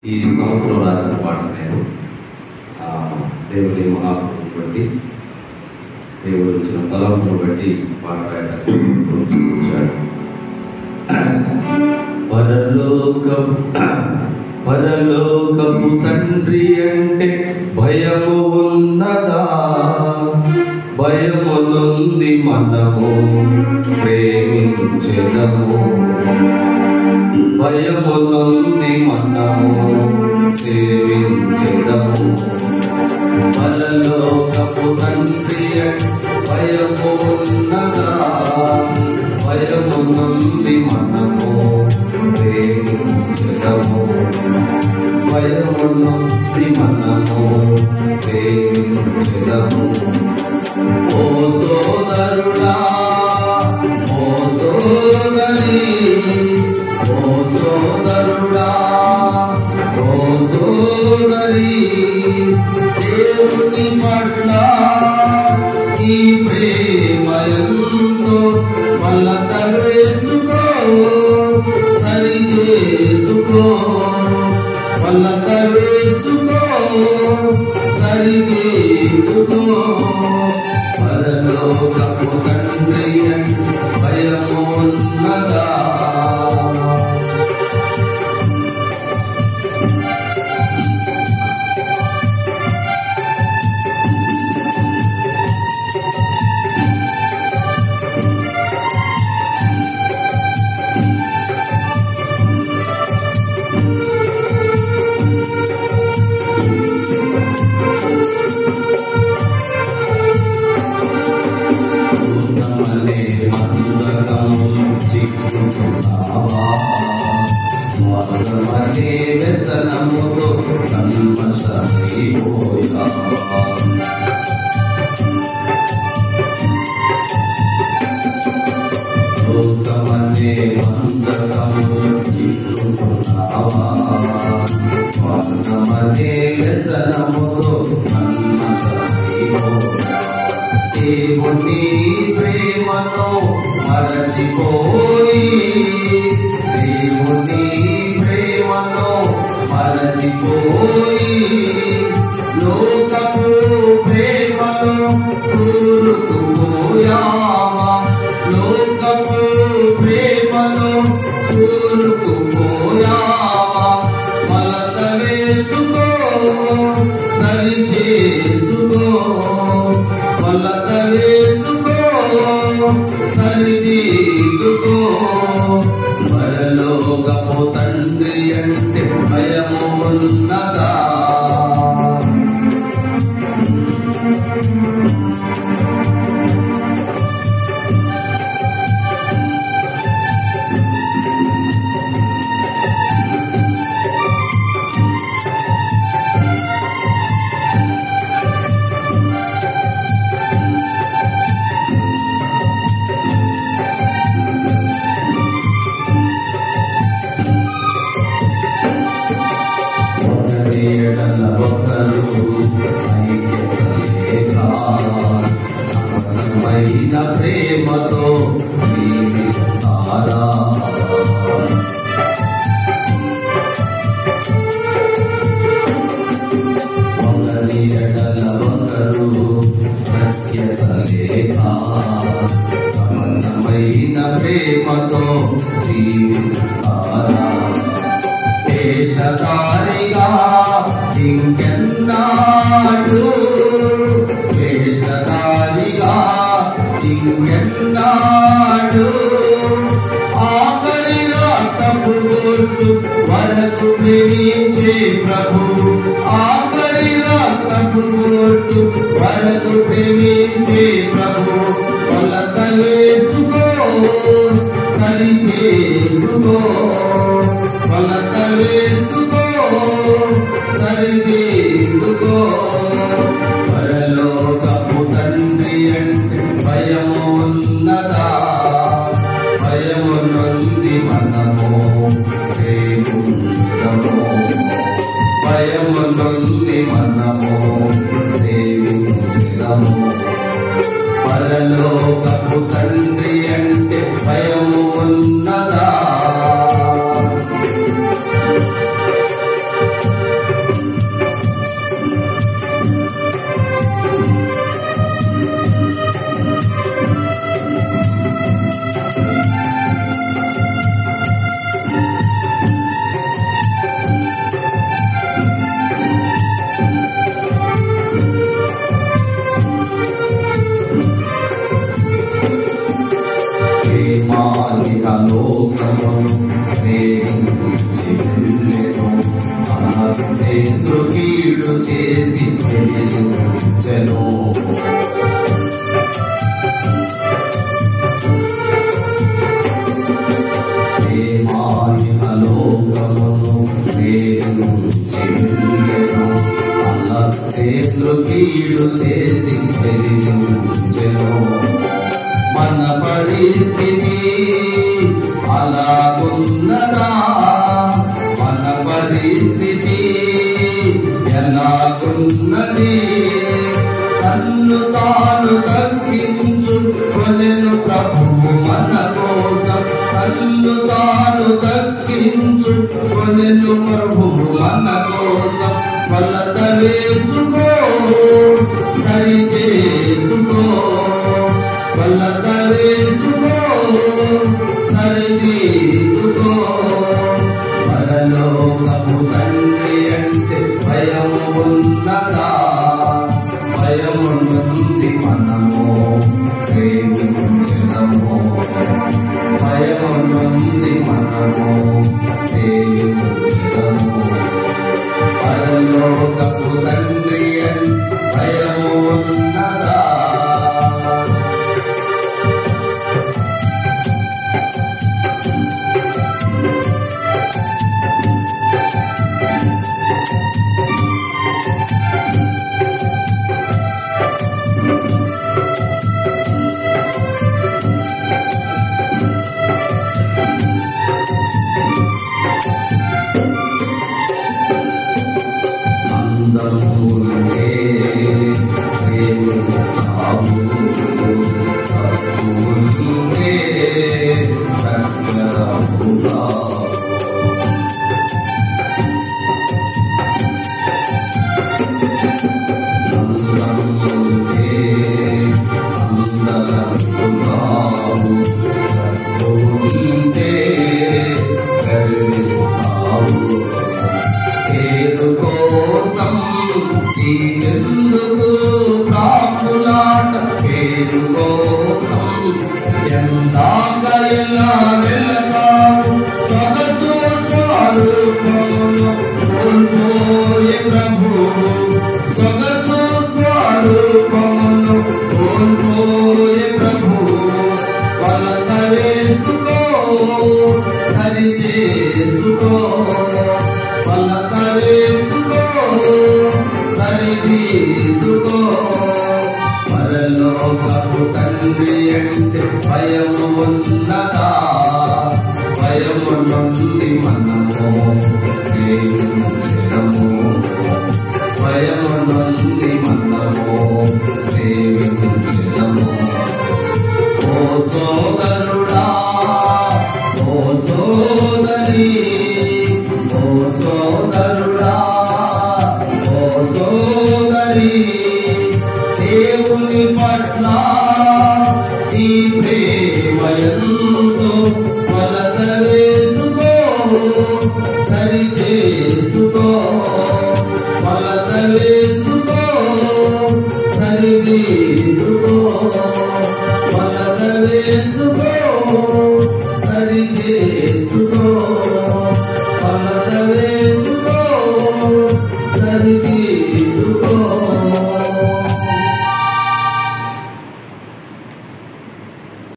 ఈ సంవత్సరం రాసిన పాట నేను దేవుని మహాకృతిని బట్టి దేవుడు ఇచ్చిన తలంపును బట్టి పాట రాయడానికి వచ్చాడు. పరలోకపు తండ్రి అంటే భయము ఉన్నదా? భయము నుండి మనము ప్రేమించెదము, భయము నుండి మనము సేవించెదము. పరలోకపు తండ్రి భయము ఉన్నదా? భయము నుండి మనము ప్రేమించెదము, భయము నుండి మనము సేవించెదము. ఓ సోదరుడా, ఓ సోదరి, ఓ సోదరుడా, ఓ సోదరి, దేవుని పట్ల ఈ ప్రేమయంతో మల్లత వేసుకో, సరి చేసుకో, మల్లత వేసుకో, సరి చేసుకో. పరలోకపు తండ్రి భయము ఉన్నదా? స్వార్థమనే వ్యసనముతో కల్మషమైపోయా, లోకమనే మందకము చిక్కుకున్నావా, స్వార్థమనే వ్యసనముతో కల్మషమైపోయా. దేవుని ప్రేమను మరచిపోయి, దేవుని ప్రేమను మరచిపోయి, లోకపు ప్రేమను కూరుకుపోయావా, లోకపు ప్రేమను కూరుకుపోయావా. మలత వేసుకో, సరి చేసుకో, మలత వేసుకో, సరిదిద్దుకో. పరలోకపు తండ్రి అంటే భయము ఉన్నదా? అమరమైన ప్రేమతో జీవిస్తారా? ఒకరి ఎడల ఒకరు సఖ్యత లేక అమరమైన ప్రేమతో జీవిస్తారా? వేషధారిగా ఇంకెన్నాడు, వేషధారిగా ఇంకెన్నాడు, ఆఖరి రక్తపు గుర్తు వరకు ప్రేమించే ప్రభు, ఆఖరి రక్తపు గుర్తు వరకు ప్రేమించే ప్రభు. కొలత వేసుకో, సరి చేసుకో, కొలత వేసుకో, సరిదిద్దుకో. పరలోకపు తండ్రి అంటే భయము ఉన్నదా? భయము నుండి మనము ప్రేమించదము, భయము నుండి మనము సేవించదము. పరలోకపు తండ్రి అంటే భయము ఉన్నదా? శత్రు కీడు చేసి వెలిగించెను. శత్రు కీడు చేసి వెలిగించెను. మన పరిస్థితి అలాగున్నదా? మన పరిస్థితి ఎలాగున్నది? తన్ను తాను తగ్గించుకొనెను ప్రభువు మన కోసం. తన్ను తాను తగ్గించుకొనెను ప్రభువు మన కోసం. కొలత వేసుకో, సరి చేసుకో, కొలత వేసుకో, సరిదిద్దుకో. పరలోకపు తండ్రి అంటే భయము ఉన్నదా? భయము నుండి మనము ప్రేమించడము. భయము నుండి మనము సేవించడము. పరలోకపు తండ్రి భయము ఉన్నదా? అందముంటే ప్రేమిస్తావు, తప్పుంటే చక్కరవుగా. అందముంటే అందరవుతావు, తప్పుంటే ప్రేమిస్తావు. పేరు కోసం నీకెందుకు ప్రాకులాట? పేరు కోసం ఎందాక ఎలా వెళతావు? సొగసు స్వరూపమును కోల్పోయే ప్రభువు. సొగసు స్వరూపమును కోల్పోయే ప్రభువు. కొలత వేసుకో, సరి చేసుకో, కొలత వేసుకో, సరిదిద్దుకో. పరలోకపు తండ్రి అంటే భయము ఉన్నదా? భయము నుండి మనము సేవించడము. భయము నుండి మనము సేవించడము. ఓ సోదరుడా, ఓ సోదరి, ఓ సోదరుడా, ఓ సోదరి, దేవుని పట్ల ఈ ప్రేమ ఎంతో. కొలత వేసుకో, సరి చేసుకో, కొలత వేసుకో, సరిదిద్దుకో. కొలత వేసుకో, సరి చేసుకో.